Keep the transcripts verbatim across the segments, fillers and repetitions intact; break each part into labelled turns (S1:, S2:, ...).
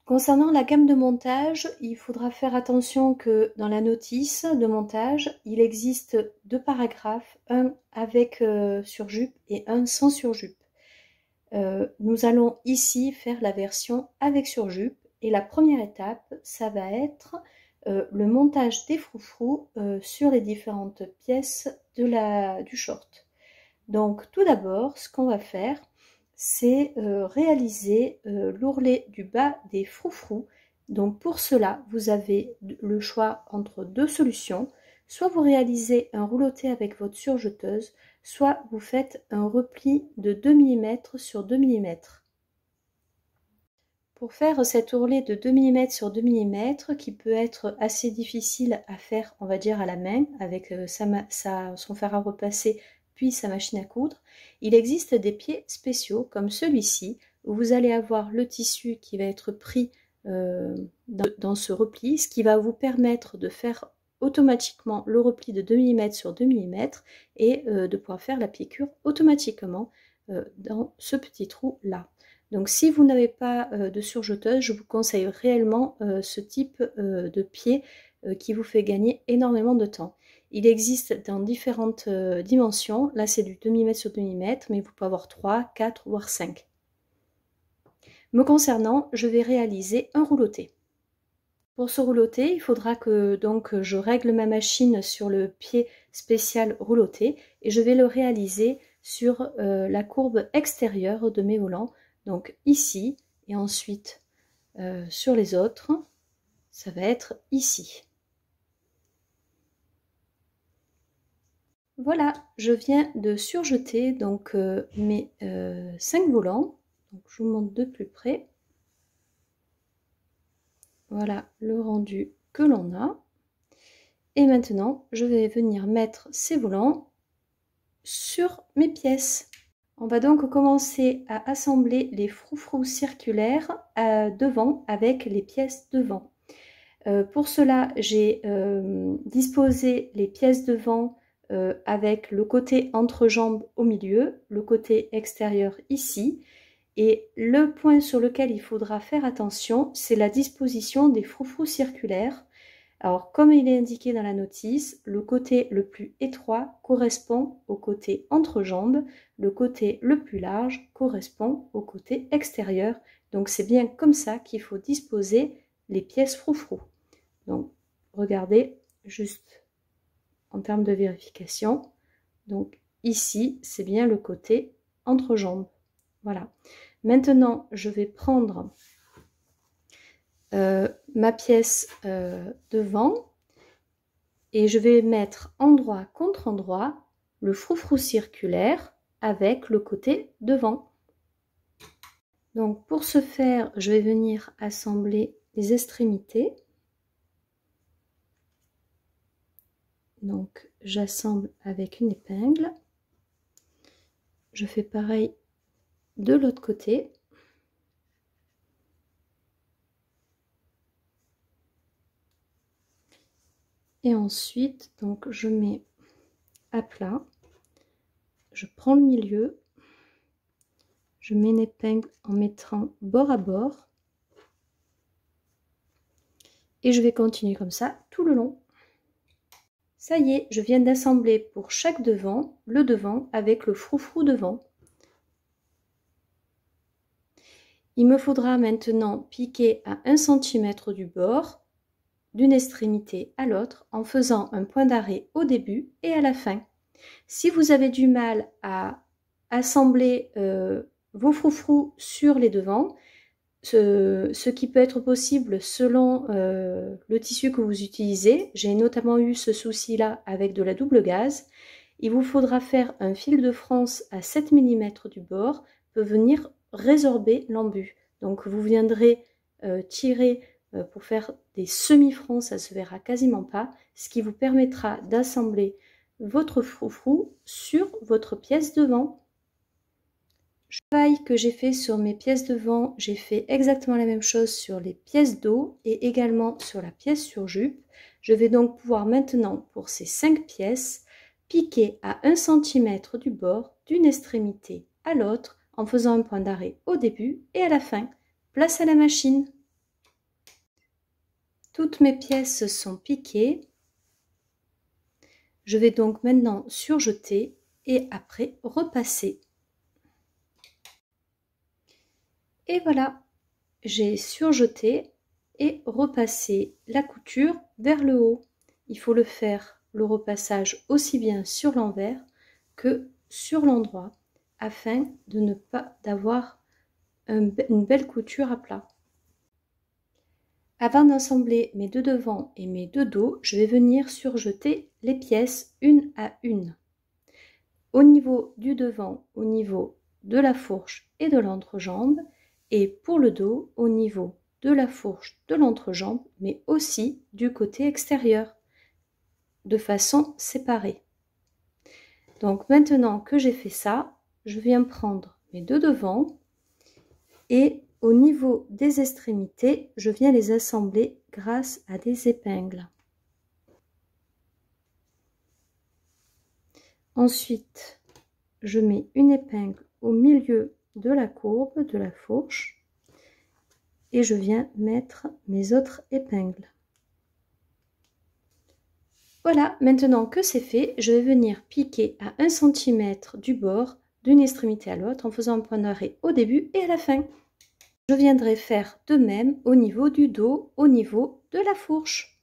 S1: Concernant la gamme de montage, il faudra faire attention que dans la notice de montage, il existe deux paragraphes, un avec euh, surjupe et un sans surjupe. Euh, nous allons ici faire la version avec surjupe et la première étape, ça va être euh, le montage des froufrous euh, sur les différentes pièces de la, du short. Donc tout d'abord, ce qu'on va faire, c'est euh, réaliser euh, l'ourlet du bas des froufrous. Donc pour cela, vous avez le choix entre deux solutions. Soit vous réalisez un rouleauté avec votre surjeteuse, soit vous faites un repli de deux millimètres sur deux millimètres. Pour faire cet ourlet de deux millimètres sur deux millimètres, qui peut être assez difficile à faire, on va dire, à la main, avec sa, sa, son fer à repasser puis sa machine à coudre, il existe des pieds spéciaux comme celui-ci où vous allez avoir le tissu qui va être pris euh, dans, dans ce repli, ce qui va vous permettre de faire automatiquement le repli de deux millimètres sur deux millimètres et euh, de pouvoir faire la piqûre automatiquement euh, dans ce petit trou là. Donc si vous n'avez pas euh, de surjeteuse, je vous conseille réellement euh, ce type euh, de pied euh, qui vous fait gagner énormément de temps. Il existe dans différentes euh, dimensions. Là, c'est du deux millimètres sur deux millimètres, mais vous pouvez avoir trois, quatre, voire cinq. Me concernant, je vais réaliser un rouleauté. Pour ce rouleauté, il faudra que donc je règle ma machine sur le pied spécial rouleauté et je vais le réaliser sur euh, la courbe extérieure de mes volants. Donc ici, et ensuite euh, sur les autres, ça va être ici. Voilà, je viens de surjeter donc euh, mes euh, cinq volants. Donc, je vous montre de plus près. Voilà le rendu que l'on a. Et maintenant, je vais venir mettre ces volants sur mes pièces. On va donc commencer à assembler les froufrous circulaires euh, devant avec les pièces devant. Euh, pour cela, j'ai euh, disposé les pièces devant Euh, avec le côté entrejambe au milieu, le côté extérieur ici. Et le point sur lequel il faudra faire attention, c'est la disposition des froufrous circulaires. Alors, comme il est indiqué dans la notice, le côté le plus étroit correspond au côté entrejambe, le côté le plus large correspond au côté extérieur. Donc, c'est bien comme ça qu'il faut disposer les pièces froufrous. Donc, regardez juste en termes de vérification. Donc ici, c'est bien le côté entrejambe. Voilà. Maintenant, je vais prendre euh, ma pièce euh, devant et je vais mettre endroit contre endroit le froufrou circulaire avec le côté devant. Donc pour ce faire, je vais venir assembler les extrémités. Donc j'assemble avec une épingle. Je fais pareil de l'autre côté. Et ensuite, donc je mets à plat. Je prends le milieu. Je mets une épingle en mettant bord à bord. Et je vais continuer comme ça tout le long. Ça y est, je viens d'assembler pour chaque devant, le devant avec le froufrou devant. Il me faudra maintenant piquer à un centimètre du bord, d'une extrémité à l'autre, en faisant un point d'arrêt au début et à la fin. Si vous avez du mal à assembler euh, vos froufrous sur les devants, Ce, ce qui peut être possible selon euh, le tissu que vous utilisez. J'ai notamment eu ce souci-là avec de la double gaze. Il vous faudra faire un fil de France à sept millimètres du bord, peut venir résorber l'embu. Donc vous viendrez euh, tirer euh, pour faire des semi-francs, ça se verra quasiment pas, ce qui vous permettra d'assembler votre froufrou sur votre pièce devant. Le travail que j'ai fait sur mes pièces devant, j'ai fait exactement la même chose sur les pièces dos et également sur la pièce sur jupe. Je vais donc pouvoir maintenant, pour ces cinq pièces, piquer à un centimètre du bord d'une extrémité à l'autre en faisant un point d'arrêt au début et à la fin. Place à la machine. Toutes mes pièces sont piquées. Je vais donc maintenant surjeter et après repasser. Et voilà, j'ai surjeté et repassé la couture vers le haut. Il faut le faire, le repassage, aussi bien sur l'envers que sur l'endroit, afin de ne pas d'avoir un, une belle couture à plat. Avant d'assembler mes deux devants et mes deux dos, je vais venir surjeter les pièces une à une. Au niveau du devant, au niveau de la fourche et de l'entrejambe, et pour le dos, au niveau de la fourche, de l'entrejambe, mais aussi du côté extérieur, de façon séparée. Donc maintenant que j'ai fait ça, je viens prendre mes deux devants et au niveau des extrémités, je viens les assembler grâce à des épingles. Ensuite, je mets une épingle au milieu de la courbe de la fourche et je viens mettre mes autres épingles. Voilà, maintenant que c'est fait, je vais venir piquer à un centimètre du bord d'une extrémité à l'autre en faisant un point d'arrêt au début et à la fin. Je viendrai faire de même au niveau du dos, au niveau de la fourche.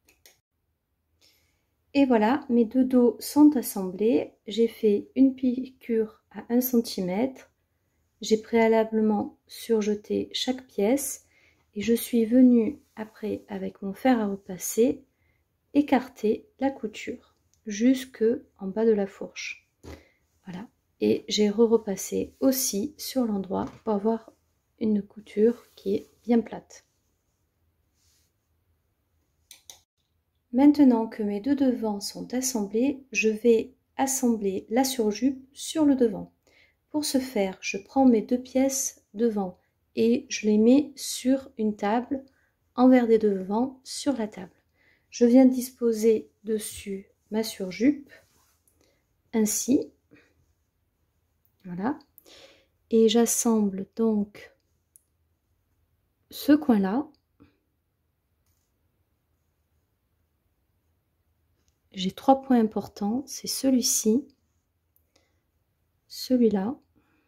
S1: Et voilà, mes deux dos sont assemblés. J'ai fait une piqûre à un centimètre. J'ai préalablement surjeté chaque pièce et je suis venue après avec mon fer à repasser écarter la couture jusque en bas de la fourche. Voilà, et j'ai re-repassé aussi sur l'endroit pour avoir une couture qui est bien plate. Maintenant que mes deux devants sont assemblés, je vais assembler la surjupe sur le devant. Pour ce faire, je prends mes deux pièces devant et je les mets sur une table, envers des devants sur la table. Je viens disposer dessus ma surjupe, ainsi, voilà, et j'assemble donc ce coin-là. J'ai trois points importants, c'est celui-ci, celui-là,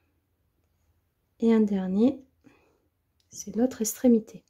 S1: et un dernier, c'est l'autre extrémité.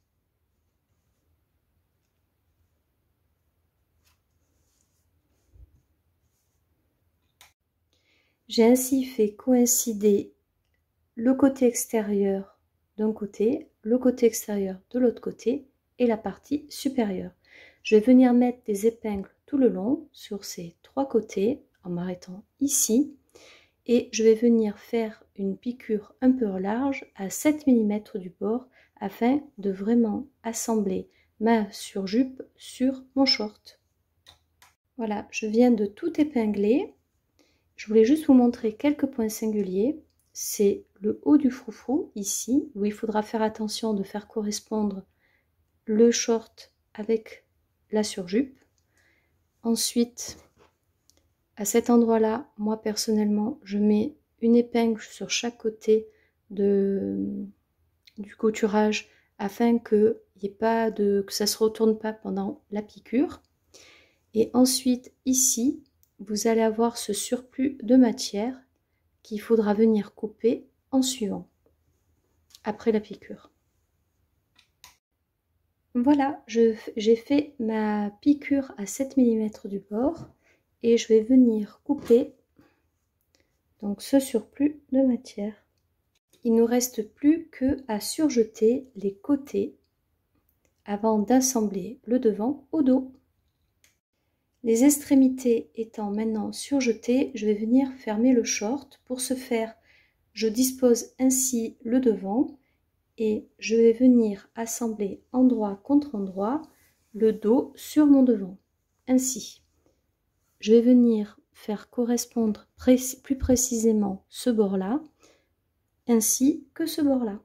S1: J'ai ainsi fait coïncider le côté extérieur d'un côté, le côté extérieur de l'autre côté et la partie supérieure. Je vais venir mettre des épingles tout le long sur ces trois côtés en m'arrêtant ici et je vais venir faire une piqûre un peu large à sept millimètres du bord afin de vraiment assembler ma surjupe sur mon short. Voilà, je viens de tout épingler. Je voulais juste vous montrer quelques points singuliers. C'est le haut du froufrou, ici, où il faudra faire attention de faire correspondre le short avec la surjupe. Ensuite, à cet endroit-là, moi personnellement, je mets une épingle sur chaque côté de, du couturage afin que, y ait pas de, que ça ne se retourne pas pendant la piqûre. Et ensuite, ici, vous allez avoir ce surplus de matière qu'il faudra venir couper en suivant, après la piqûre. Voilà, j'ai fait ma piqûre à sept millimètres du bord et je vais venir couper donc ce surplus de matière. Il ne nous reste plus que à surjeter les côtés avant d'assembler le devant au dos. Les extrémités étant maintenant surjetées, je vais venir fermer le short. Pour ce faire, je dispose ainsi le devant et je vais venir assembler endroit contre endroit le dos sur mon devant. Ainsi, je vais venir faire correspondre pré- plus précisément ce bord-là, ainsi que ce bord-là.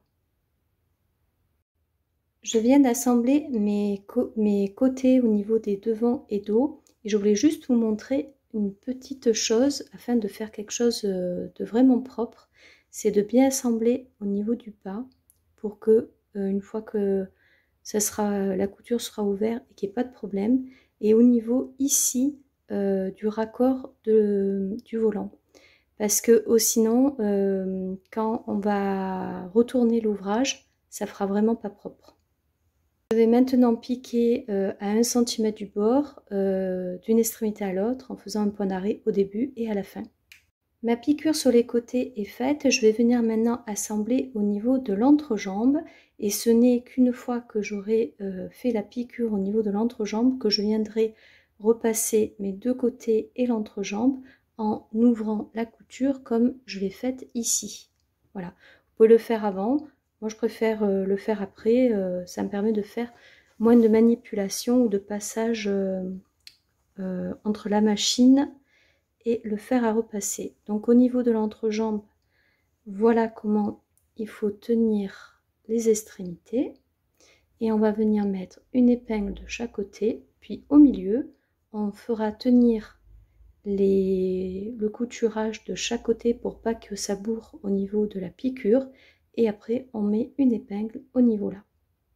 S1: Je viens d'assembler mes, co mes côtés au niveau des devants et dos. Et je voulais juste vous montrer une petite chose afin de faire quelque chose de vraiment propre. C'est de bien assembler au niveau du bas pour que, une fois que ça sera, la couture sera ouverte et qu'il n'y ait pas de problème. Et au niveau ici euh, du raccord de, du volant. Parce que oh, sinon, euh, quand on va retourner l'ouvrage, ça fera vraiment pas propre. Je vais maintenant piquer euh, à un centimètre du bord, euh, d'une extrémité à l'autre, en faisant un point d'arrêt au début et à la fin. Ma piqûre sur les côtés est faite, je vais venir maintenant assembler au niveau de l'entrejambe. Et ce n'est qu'une fois que j'aurai euh, fait la piqûre au niveau de l'entrejambe que je viendrai repasser mes deux côtés et l'entrejambe en ouvrant la couture comme je l'ai faite ici. Voilà, vous pouvez le faire avant, moi je préfère euh, le faire après, euh, ça me permet de faire moins de manipulation ou de passage euh, euh, entre la machine et le fer à repasser. Donc au niveau de l'entrejambe, voilà comment il faut tenir les extrémités. Et on va venir mettre une épingle de chaque côté, puis au milieu, on fera tenir les, le couturage de chaque côté pour pas que ça bourre au niveau de la piqûre. Et après, on met une épingle au niveau là.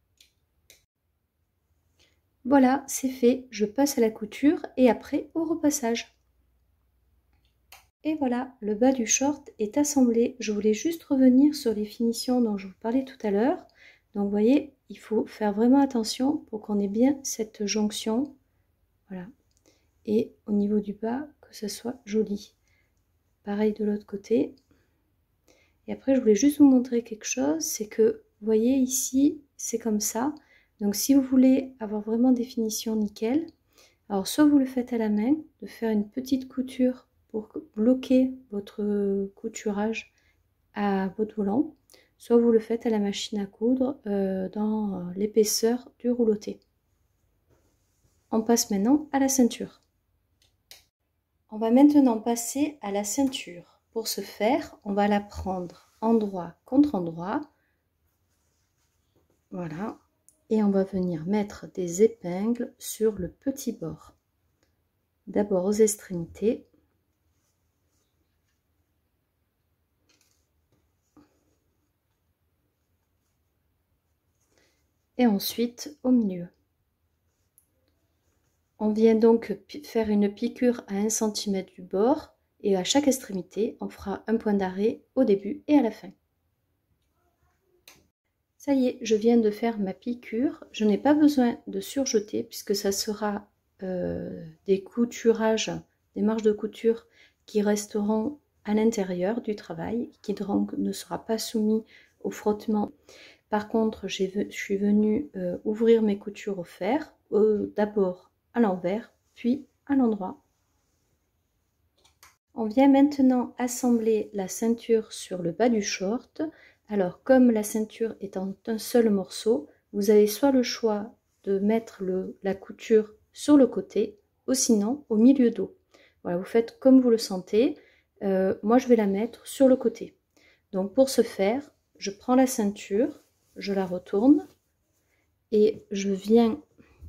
S1: Voilà, c'est fait. Je passe à la couture et après au repassage. Et voilà, le bas du short est assemblé. Je voulais juste revenir sur les finitions dont je vous parlais tout à l'heure. Donc vous voyez, il faut faire vraiment attention pour qu'on ait bien cette jonction. Voilà. Et au niveau du bas, que ce soit joli. Pareil de l'autre côté. Et après, je voulais juste vous montrer quelque chose. C'est que, vous voyez ici, c'est comme ça. Donc si vous voulez avoir vraiment des finitions nickel, alors soit vous le faites à la main, de faire une petite couture pour bloquer votre couturage à votre volant, soit vous le faites à la machine à coudre euh, dans l'épaisseur du rouleauté. On passe maintenant à la ceinture. On va maintenant passer à la ceinture. Pour ce faire, on va la prendre endroit contre endroit. Voilà. Et on va venir mettre des épingles sur le petit bord. D'abord aux extrémités. Et ensuite au milieu. On vient donc faire une piqûre à un centimètre du bord et à chaque extrémité, on fera un point d'arrêt au début et à la fin. Ça y est, je viens de faire ma piqûre. Je n'ai pas besoin de surjeter puisque ça sera euh, des couturages, des marges de couture qui resteront à l'intérieur du travail, qui donc ne sera pas soumis au frottement. Par contre, je suis venue euh, ouvrir mes coutures au fer, euh, d'abord à l'envers, puis à l'endroit. On vient maintenant assembler la ceinture sur le bas du short. Alors, comme la ceinture est en un seul morceau, vous avez soit le choix de mettre le, la couture sur le côté, ou sinon au milieu dos. Voilà, vous faites comme vous le sentez. Euh, moi, je vais la mettre sur le côté. Donc, pour ce faire, je prends la ceinture, je la retourne et je viens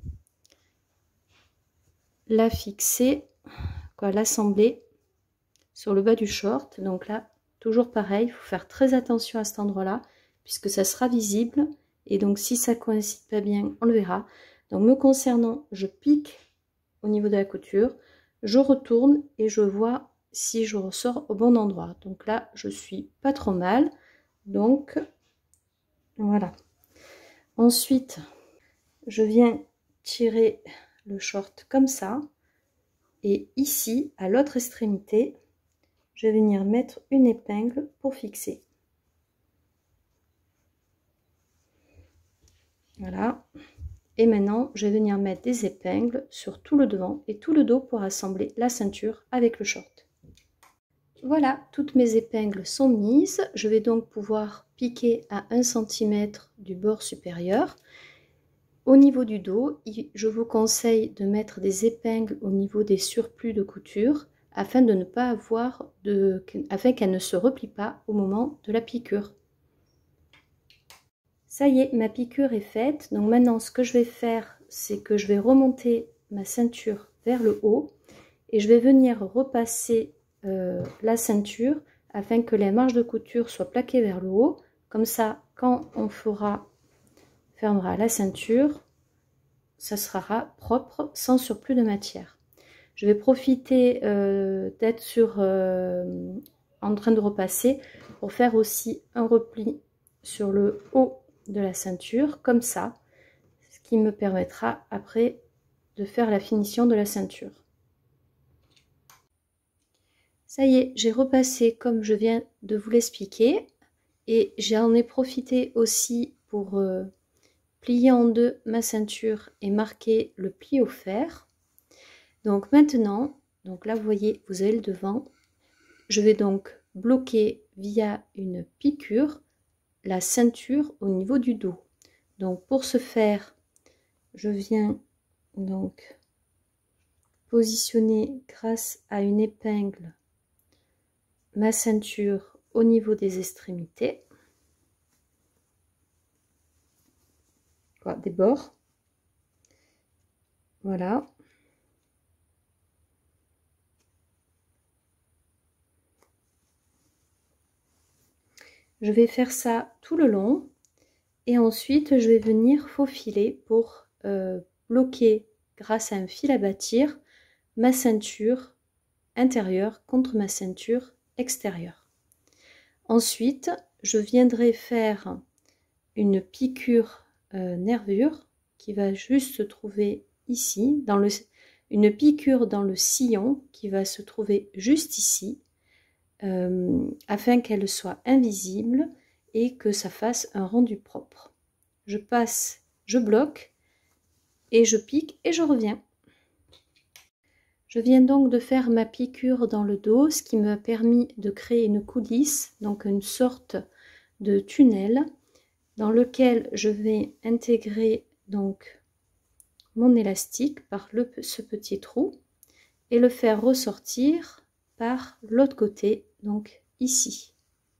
S1: la fixer, quoi, l'assembler sur le bas du short. Donc là, toujours pareil, il faut faire très attention à cet endroit-là, puisque ça sera visible. Et donc, si ça ne coïncide pas bien, on le verra. Donc, me concernant, je pique au niveau de la couture, je retourne et je vois si je ressors au bon endroit. Donc là, je suis pas trop mal. Donc, voilà. Ensuite, je viens tirer le short comme ça. Et ici, à l'autre extrémité, je vais venir mettre une épingle pour fixer. Voilà. Et maintenant, je vais venir mettre des épingles sur tout le devant et tout le dos pour assembler la ceinture avec le short. Voilà, toutes mes épingles sont mises. Je vais donc pouvoir piquer à un centimètre du bord supérieur. Au niveau du dos, je vous conseille de mettre des épingles au niveau des surplus de couture afin de ne pas avoir de, afin qu'elle ne se replie pas au moment de la piqûre. Ça y est, ma piqûre est faite. Donc maintenant, ce que je vais faire, c'est que je vais remonter ma ceinture vers le haut et je vais venir repasser euh, la ceinture afin que les marges de couture soient plaquées vers le haut. Comme ça, quand on fera fermera la ceinture, ça sera propre sans surplus de matière. Je vais profiter euh, d'être sur euh, en train de repasser pour faire aussi un repli sur le haut de la ceinture, comme ça, ce qui me permettra après de faire la finition de la ceinture. Ça y est, j'ai repassé comme je viens de vous l'expliquer et j'en ai profité aussi pour euh, plier en deux ma ceinture et marquer le pli au fer. Donc maintenant, donc là vous voyez, vous avez le devant. Je vais donc bloquer via une piqûre la ceinture au niveau du dos. Donc pour ce faire, je viens donc positionner grâce à une épingle ma ceinture au niveau des extrémités, voilà, des bords. Voilà. Je vais faire ça tout le long et ensuite je vais venir faufiler pour euh, bloquer grâce à un fil à bâtir ma ceinture intérieure contre ma ceinture extérieure. Ensuite, je viendrai faire une piqûre euh, nervure qui va juste se trouver ici, dans le, une piqûre dans le sillon qui va se trouver juste ici, euh, afin qu'elle soit invisible et que ça fasse un rendu propre. Je passe, je bloque et je pique et je reviens. Je viens donc de faire ma piqûre dans le dos, ce qui m'a permis de créer une coulisse, donc une sorte de tunnel dans lequel je vais intégrer donc mon élastique par le, ce petit trou et le faire ressortir par l'autre côté, donc ici.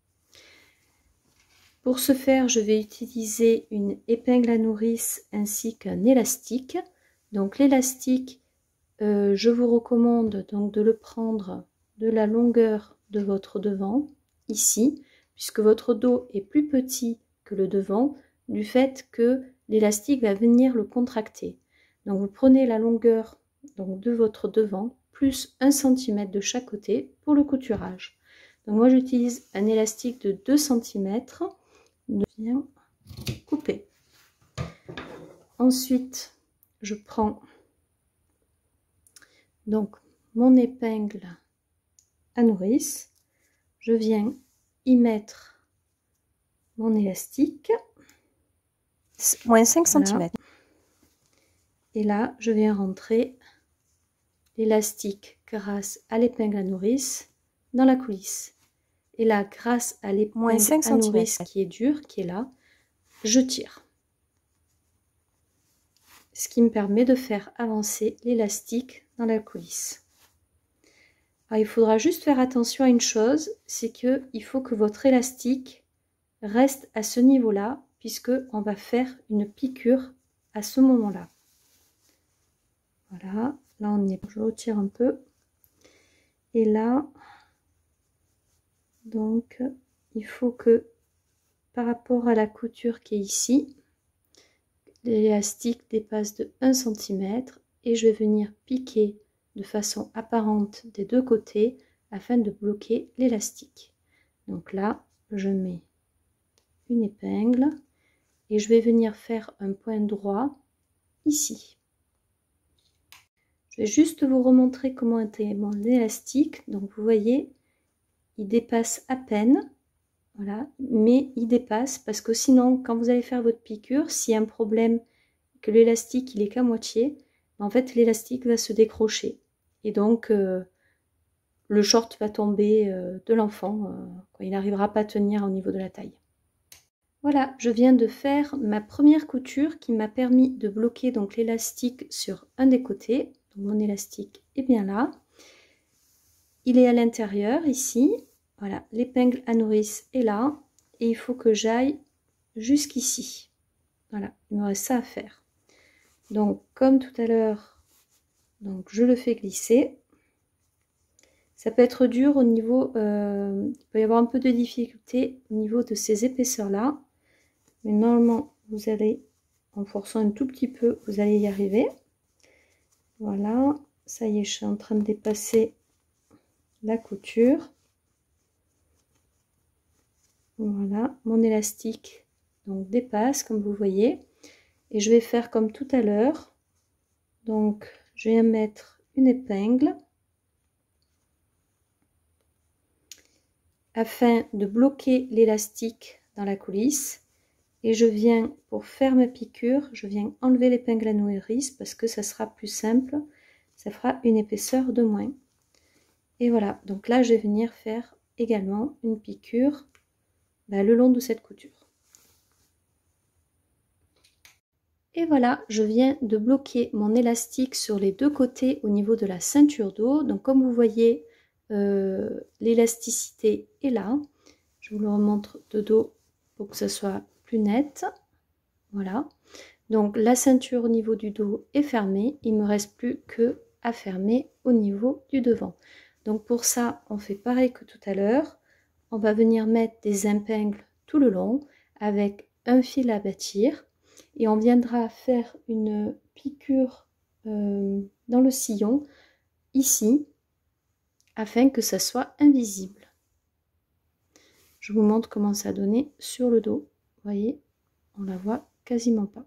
S1: Pour ce faire, je vais utiliser une épingle à nourrice ainsi qu'un élastique. Donc l'élastique, Euh, je vous recommande donc de le prendre de la longueur de votre devant, ici, puisque votre dos est plus petit que le devant, du fait que l'élastique va venir le contracter. Donc vous prenez la longueur donc, de votre devant, plus un centimètre de chaque côté pour le couturage. Donc moi j'utilise un élastique de deux centimètres, de bien couper. Ensuite, je prends donc mon épingle à nourrice, je viens y mettre mon élastique,
S2: moins cinq
S1: voilà.
S2: centimètres.
S1: Et là je viens rentrer l'élastique grâce à l'épingle à nourrice dans la coulisse. Et là, grâce à l'épingle à nourrice qui est dure, qui est là, je tire. Ce qui me permet de faire avancer l'élastique dans la coulisse. Alors, il faudra juste faire attention à une chose, c'est que il faut que votre élastique reste à ce niveau-là, puisque on va faire une piqûre à ce moment-là. Voilà, là on y est, je retire un peu. Et là, donc, il faut que par rapport à la couture qui est ici, l'élastique dépasse de un centimètre et je vais venir piquer de façon apparente des deux côtés afin de bloquer l'élastique. Donc là, je mets une épingle et je vais venir faire un point droit ici. Je vais juste vous remontrer comment était mon élastique. Donc vous voyez, il dépasse à peine. Voilà, mais il dépasse parce que sinon, quand vous allez faire votre piqûre, s'il y a un problème que l'élastique il est qu'à moitié, en fait l'élastique va se décrocher et donc euh, le short va tomber euh, de l'enfant, euh, il n'arrivera pas à tenir au niveau de la taille. Voilà, je viens de faire ma première couture qui m'a permis de bloquer donc l'élastique sur un des côtés. Donc mon élastique est bien là, il est à l'intérieur ici. Voilà, l'épingle à nourrice est là et il faut que j'aille jusqu'ici. Voilà, il me reste ça à faire. Donc, comme tout à l'heure, donc je le fais glisser. Ça peut être dur au niveau, euh, il peut y avoir un peu de difficulté au niveau de ces épaisseurs-là. Mais normalement, vous allez en forçant un tout petit peu, vous allez y arriver. Voilà, ça y est, je suis en train de dépasser la couture. Voilà, mon élastique donc dépasse comme vous voyez. Et je vais faire comme tout à l'heure. Donc, je viens mettre une épingle afin de bloquer l'élastique dans la coulisse. Et je viens, pour faire ma piqûre, je viens enlever l'épingle à nourrice parce que ça sera plus simple. Ça fera une épaisseur de moins. Et voilà, donc là, je vais venir faire également une piqûre bah, le long de cette couture. Et voilà, je viens de bloquer mon élastique sur les deux côtés au niveau de la ceinture dos. Donc comme vous voyez, euh, l'élasticité est là. Je vous le remontre de dos pour que ce soit plus net. Voilà. Donc la ceinture au niveau du dos est fermée. Il ne me reste plus que à fermer au niveau du devant. Donc pour ça, on fait pareil que tout à l'heure. On va venir mettre des épingles tout le long avec un fil à bâtir. Et on viendra faire une piqûre euh, dans le sillon, ici, afin que ça soit invisible. Je vous montre comment ça a donné sur le dos. Vous voyez, on la voit quasiment pas.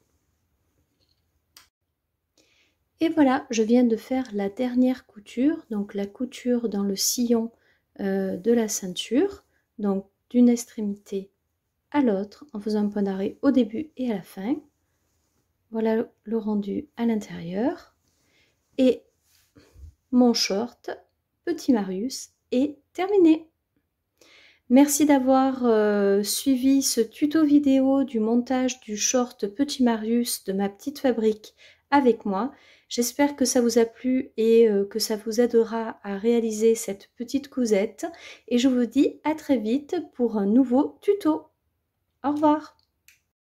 S1: Et voilà, je viens de faire la dernière couture, donc la couture dans le sillon euh, de la ceinture, donc d'une extrémité à l'autre, en faisant un point d'arrêt au début et à la fin. Voilà le rendu à l'intérieur. Et mon short Petit Marius est terminé. Merci d'avoir euh, suivi ce tuto vidéo du montage du short Petit Marius de ma petite fabrique avec moi. J'espère que ça vous a plu et euh, que ça vous aidera à réaliser cette petite cousette. Et je vous dis à très vite pour un nouveau tuto. Au revoir.